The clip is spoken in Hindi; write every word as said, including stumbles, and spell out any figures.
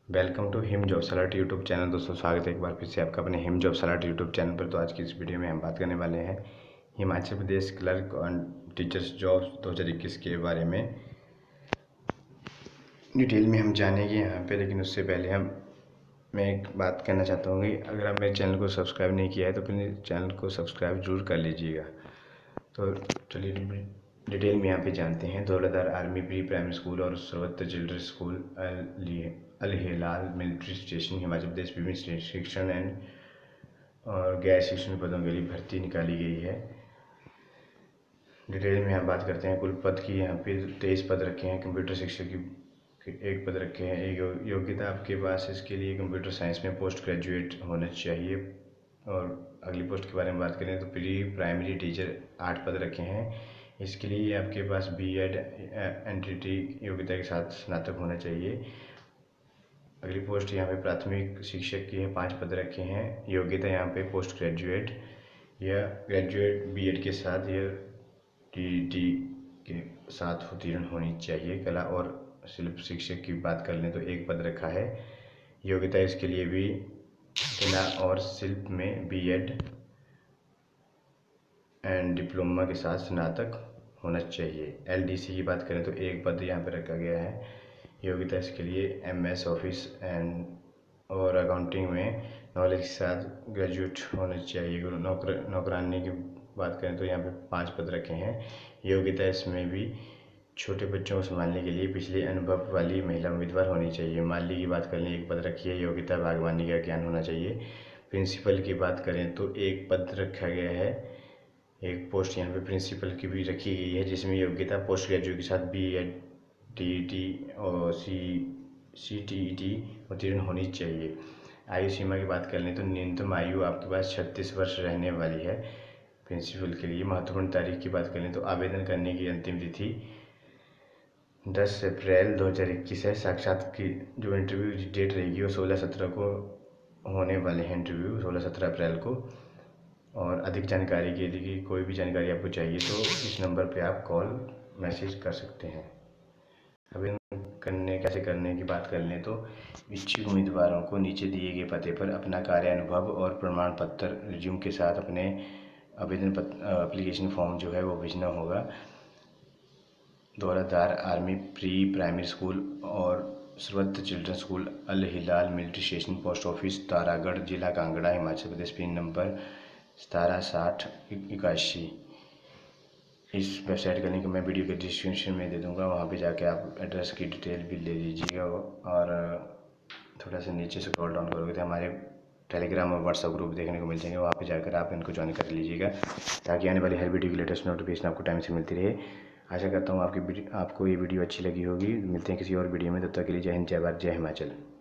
Welcome to Him jobs alert YouTube channel. दोस्तों स्वागत है एक बार फिर से आपका अपने Him jobs alert YouTube channel पर। तो आज की इस वीडियो में हम बात करने वाले हैं हिमाचल प्रदेश क्लर्क और टीचर्स जॉब्स दो हज़ार इक्कीस के बारे में डिटेल में हम जानेंगे यहाँ पे। लेकिन उससे पहले हम मैं एक बात कहना चाहता हूँ कि अगर आप मेरे चैनल को सब्सक्राइब नहीं किया है तो प्लीज़ चैनल को सब्सक्राइब जरूर कर लीजिएगा। तो चलिए डिटेल में यहाँ पे जानते हैं। Dhauladhar army pre primary school और Sarvatra children school Al Hilal military station Himachal Pradesh विभिन्न शिक्षण एंड और गैर शिक्षण पदों के लिए भर्ती निकाली गई है। डिटेल में हम बात करते हैं। कुल पद की यहाँ पे तेईस पद रखे हैं। कंप्यूटर शिक्षक की एक पद रखे हैं। एक योग्यता आपके पास इसके लिए कंप्यूटर साइंस में पोस्ट ग्रेजुएट होना चाहिए। और अगली पोस्ट के बारे में बात करें तो प्री प्राइमरी टीचर आठ पद रखे हैं। इसके लिए आपके पास बी एड एंट्री योग्यता के साथ स्नातक होना चाहिए। अगली पोस्ट यहाँ पे प्राथमिक शिक्षक की है, पांच पद रखे हैं। योग्यता यहाँ पे पोस्ट ग्रेजुएट या ग्रेजुएट बी एड के साथ या टी टी के साथ उत्तीर्ण होनी चाहिए। कला और शिल्प शिक्षक की बात कर लें तो एक पद रखा है। योग्यता इसके लिए भी कला और शिल्प में बी एड एंड डिप्लोमा के साथ स्नातक होना चाहिए। एल डी सी की बात करें तो एक पद यहाँ पर रखा गया है। योग्यता इसके लिए एम एस ऑफिस एंड और अकाउंटिंग में नॉलेज के साथ ग्रेजुएट होना चाहिए। नौकर नौकरानी की बात करें तो यहाँ पे पांच पद रखे हैं। योग्यता इसमें भी छोटे बच्चों को संभालने के लिए पिछले अनुभव वाली महिला उम्मीदवार होनी चाहिए। माली की बात करें एक पद रखी है। योग्यता बागवानी का ज्ञान होना चाहिए। प्रिंसिपल की बात करें तो एक पद रखा गया है। एक पोस्ट यहाँ पे प्रिंसिपल की भी रखी गई है जिसमें योग्यता पोस्ट ग्रेजुएट के साथ B Ed T E T और C C T E T उत्तीर्ण होनी चाहिए। आयु सीमा की बात कर लें तो न्यूनतम आयु आपके पास छत्तीस वर्ष रहने वाली है प्रिंसिपल के लिए। महत्वपूर्ण तारीख की बात कर लें तो आवेदन करने की अंतिम तिथि दस अप्रैल दो हज़ार इक्कीस है। साक्षात की जो इंटरव्यू डेट रहेगी वो सोलह सत्रह को होने वाले हैं। इंटरव्यू सोलह सत्रह अप्रैल को। और अधिक जानकारी के लिए कोई भी जानकारी आपको चाहिए तो इस नंबर पे आप कॉल मैसेज कर सकते हैं। आवेदन करने कैसे करने की बात कर लें तो इच्छुक उम्मीदवारों को नीचे दिए गए पते पर अपना कार्य अनुभव और प्रमाण पत्र रिज्यूम के साथ अपने आवेदन एप्लीकेशन फॉर्म जो है वो भेजना होगा। Dhauladhar army pre primary school और Sarvatra children school Al Hilal military station post office Taragarh जिला कांगड़ा हिमाचल प्रदेश पिन नंबर सतारह साठ इक्यासी। इस वेबसाइट का लिंक मैं वीडियो के डिस्क्रिप्शन में दे दूंगा। वहाँ पे जाके आप एड्रेस की डिटेल भी ले लीजिएगा। और थोड़ा सा नीचे से स्क्रॉल डाउन करोगे तो हमारे टेलीग्राम और व्हाट्सएप ग्रुप देखने को मिल जाएंगे। वहाँ पे जाकर आप इनको ज्वाइन कर लीजिएगा ताकि आने वाली हर वीडियो की लेटेस्ट नोटिफिकेशन आपको टाइम से मिलती रहे। आशा करता हूँ आपकी आपको ये वीडियो अच्छी लगी होगी। मिलते हैं किसी और वीडियो में, तब तक के लिए जय हिंद, जय भारत, जय हिमाचल।